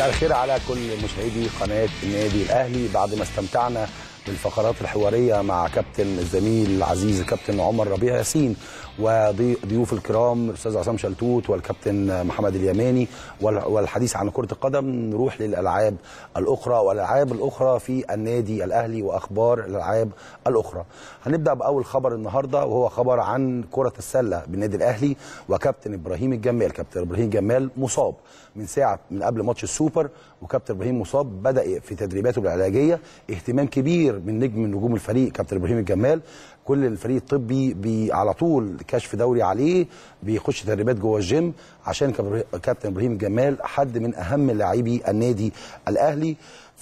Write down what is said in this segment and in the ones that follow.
مساء الخير على كل مشاهدي قناة النادي الأهلي. بعد ما استمتعنا بالفقرات الحوارية مع كابتن الزميل العزيز الكابتن عمر ربيع ياسين وضيوف الكرام الأستاذ عصام شلتوت والكابتن محمد اليماني والحديث عن كرة القدم، نروح للألعاب الأخرى والألعاب الأخرى في النادي الأهلي وأخبار الألعاب الأخرى. هنبدأ بأول خبر النهاردة وهو خبر عن كرة السلة بالنادي الأهلي وكابتن إبراهيم الجمال. كابتن إبراهيم الجمال مصاب من قبل ماتش السوبر، وكابتن إبراهيم مصاب بدأ في تدريباته العلاجية. اهتمام كبير من نجوم الفريق كابتن إبراهيم الجمال، كل الفريق الطبي على طول كشف دوري عليه، بيخش تدريبات جوه الجيم عشان كابتن إبراهيم الجمال حد من أهم لاعبي النادي الأهلي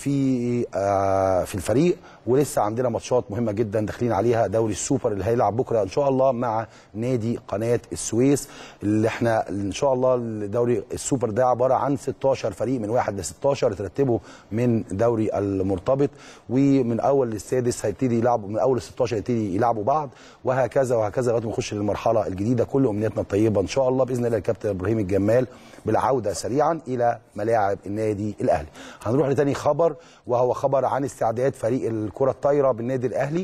في الفريق. ولسه عندنا ماتشات مهمه جدا داخلين عليها، دوري السوبر اللي هيلعب بكره ان شاء الله مع نادي قناه السويس، اللي احنا ان شاء الله دوري السوبر ده عباره عن 16 فريق من 1 ل 16 ترتبوا من دوري المرتبط، ومن اول للسادس هيبتدي يلعبوا، من اول 16 هيبتدي يلعبوا بعض، وهكذا وهكذا لغايه ما نخش للمرحله الجديده. كل امنياتنا الطيبه ان شاء الله باذن الله الكابتن ابراهيم الجمال بالعوده سريعا الى ملاعب النادي الاهلي. هنروح لتاني خبر وهو خبر عن استعداد فريق الكره الطايره بالنادي الاهلي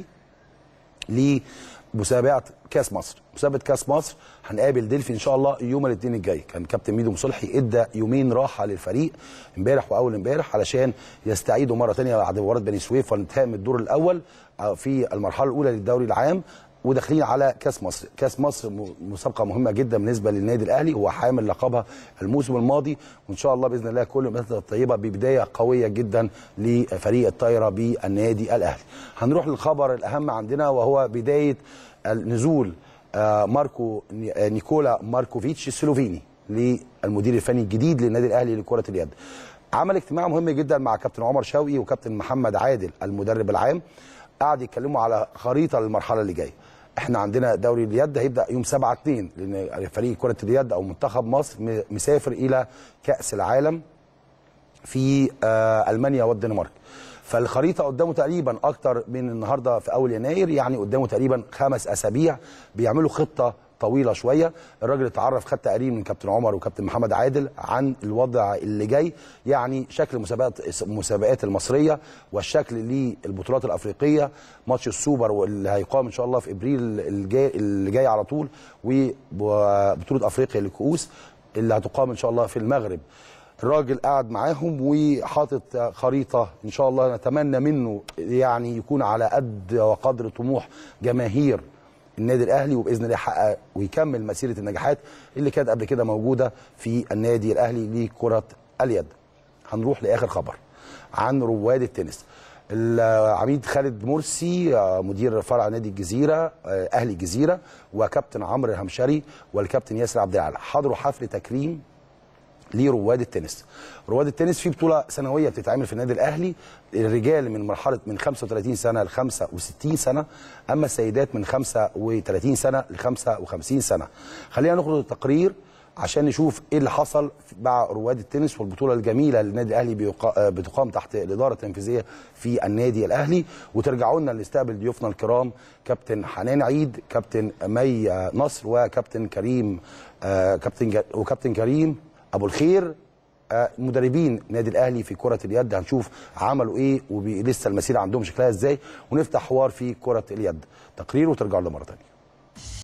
لمسابقه كاس مصر. مسابقه كاس مصر هنقابل دلفي ان شاء الله يوم الاثنين الجاي. كان كابتن ميدو مصلحي ادى يومين راحه للفريق امبارح واول امبارح علشان يستعيدوا مره ثانيه بعد مباراه بني سويف وانتهاء من الدور الاول في المرحله الاولى للدوري العام، وداخلين على كاس مصر. كاس مصر مسابقه مهمه جدا بالنسبه للنادي الاهلي، هو حامل لقبها الموسم الماضي، وان شاء الله باذن الله كل الامنيات الطيبه ببدايه قويه جدا لفريق الطايره بالنادي الاهلي. هنروح للخبر الاهم عندنا وهو بدايه نزول نيكولا ماركوفيتش السلوفيني للمدير الفني الجديد للنادي الاهلي لكره اليد. عمل اجتماع مهم جدا مع كابتن عمر شوقي وكابتن محمد عادل المدرب العام، قعد يتكلموا على خريطه للمرحله اللي جايه. احنا عندنا دوري اليد هيبدا يوم 7/2 لان فريق كره اليد او منتخب مصر مسافر الى كاس العالم في المانيا والدنمارك. فالخريطه قدامه تقريبا اكتر من النهارده في اول يناير، يعني قدامه تقريبا 5 أسابيع بيعملوا خطه طويله شويه. الراجل اتعرف، خد تقرير من كابتن عمر وكابتن محمد عادل عن الوضع اللي جاي، يعني شكل المسابقات المصريه والشكل للبطولات الافريقيه، ماتش السوبر واللي هيقام ان شاء الله في ابريل اللي جاي على طول، وبطوله افريقيا للكؤوس اللي هتقام ان شاء الله في المغرب. الراجل قاعد معاهم وحاطط خريطه ان شاء الله نتمنى منه يعني يكون على قد وقدر طموح جماهير النادي الاهلي، وباذن الله يحقق ويكمل مسيره النجاحات اللي كانت قبل كده موجوده في النادي الاهلي لكره اليد. هنروح لاخر خبر عن رواد التنس. العميد خالد مرسي مدير فرع نادي الجزيره اهلي الجزيره وكابتن عمرو الهمشري والكابتن ياسر عبد العال حضروا حفل تكريم لرواد التنس. رواد التنس في بطوله سنويه بتتعمل في النادي الاهلي، الرجال من مرحله من 35 سنه ل 65 سنه، اما السيدات من 35 سنه ل 55 سنه. خلينا نخرج التقرير عشان نشوف ايه اللي حصل مع رواد التنس والبطوله الجميله اللي النادي الاهلي بتقام تحت الاداره التنفيذيه في النادي الاهلي، وترجعوا لنا نستقبل ضيوفنا الكرام كابتن حنان عيد، كابتن مي نصر، وكابتن كريم وكابتن كريم ابو الخير، مدربين نادي الاهلي في كره اليد. هنشوف عملوا ايه ولسه المسيره عندهم شكلها ازاي، ونفتح حوار في كره اليد. تقرير وترجعوا لنا مره ثانيه.